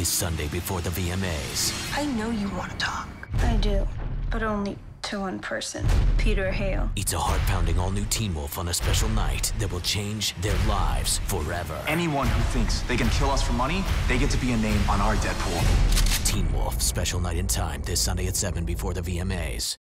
this Sunday before the VMAs. I know you want to talk. I do, but only to one person, Peter Hale. It's a heart-pounding all-new Teen Wolf on a special night that will change their lives forever. Anyone who thinks they can kill us for money, they get to be a name on our Deadpool. Teen Wolf, special night and time, this Sunday at 7 before the VMAs.